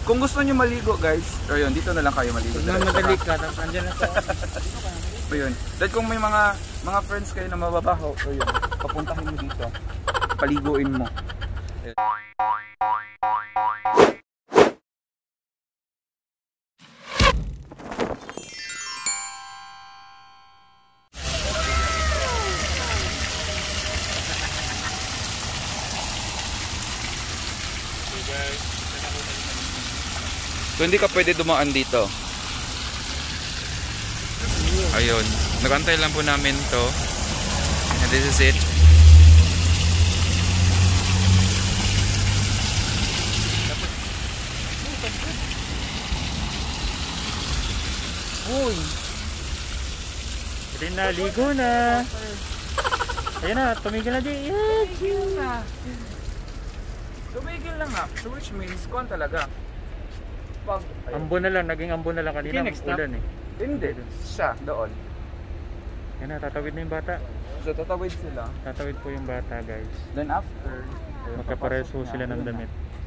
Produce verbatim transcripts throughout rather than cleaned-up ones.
kung gusto nyo maligo guys, o yun, dito na lang kayo maligo. Kung madali ka, tapos andyan na sa o yun. Dahil kung may mga mga friends kayo na mababaho, o yun, papuntahin mo dito. Paliguin mo. Ayun. So hindi ka pwede dumaan dito. Ayun, nagantay lang po namin to. And this is it. Uy! Pwede na, ligo na. Ayun na, tumigil na di. Yeah, Tumigil lang nga. So which means, kuhan talaga. Pag, ambo na lang, naging ambo na lang kanina. Okay, Ulan eh. Hindi, siya, doon. Yan na, tatawid na yung bata. So tatawid sila. Tatawid po yung bata guys. Then after, Magkapareso sila ng damit.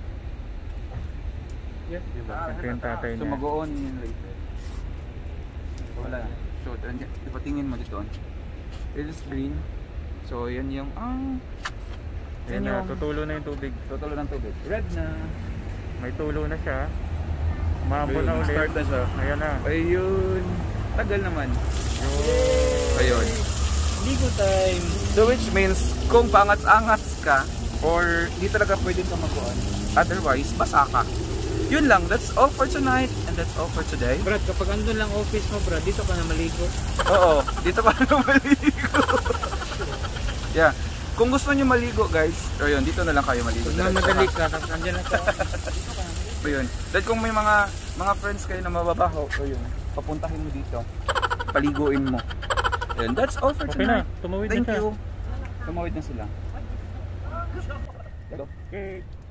Yes, diba? Ito yung tatay So niya. mag-on yun later. Wala na. So, ipatingin mo dito. It is green. So, yan yung, ah, Yan yan na, yung, tutulo na yung tubig. tutulo ng tubig. Red na. May tulo na siya. Maambo Ayun, na ulit. start na siya. Ayan na. Ayun. Tagal naman. Yun. Ayun. Ligo time. So which means, kung paangats-angats ka, or di talaga pwede ka mag-on, otherwise, basa ka. Yun lang, that's all for tonight, and that's all for today. Brad, kapag andun lang office mo Brad, dito ka na maligo. Oo, dito ka na maligo. Yeah. Kung gusto nyo maligo guys, o yun, dito na lang kayo maligo. Kung madali ka, tapos andyan na sa o yun. Dahil kung may mga mga friends kayo na mababaho, o yun, papuntahin mo dito. Paliguin mo. Yun, that's all for okay tonight. na, tumawid Thank na siya. you. Tumawid na sila. Okay.